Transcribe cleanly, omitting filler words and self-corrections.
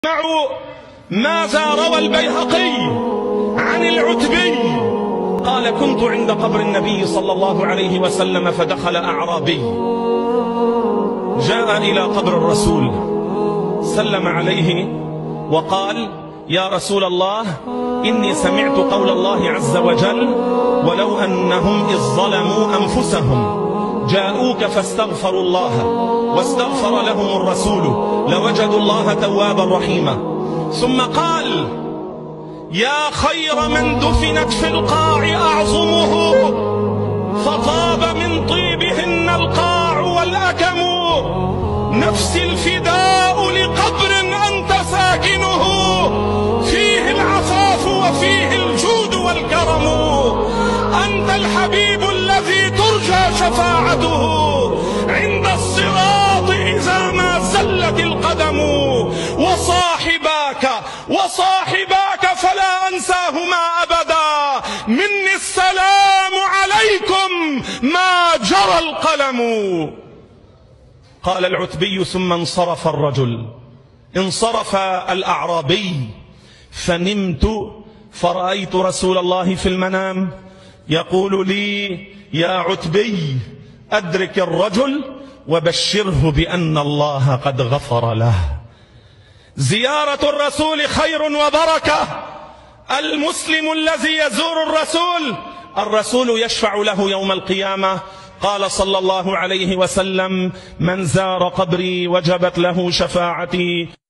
اسمعوا ماذا روى البيهقي عن العتبي قال: كنت عند قبر النبي صلى الله عليه وسلم فدخل أعرابي جاء إلى قبر الرسول سلم عليه وقال: يا رسول الله، إني سمعت قول الله عز وجل: ولو أنهم إذ ظلموا أنفسهم جاءوك فاستغفروا الله واستغفر لهم الرسول لوجدوا الله توابا رحيما. ثم قال: يا خير من دفنت في القاع أعظمه فطاب من طيبهن القاع والأكم، نفسي الفداء لقبر أنت ساكنه فيه العفاف وفيه الجود والكرم، أنت الحبيب الذي ترجى شفاعته عند الصراط إذا ما زلت القدم، وصاحباك فلا أنساهما أبدا، مني السلام عليكم ما جرى القلم. قال العتبي: ثم انصرف الرجل، انصرف الأعرابي، فنمت فرأيت رسول الله في المنام يقول لي: يا عتبي، أدرك الرجل وبشره بأن الله قد غفر له. زيارة الرسول خير وبركة. المسلم الذي يزور الرسول يشفع له يوم القيامة. قال صلى الله عليه وسلم: من زار قبري وجبت له شفاعتي.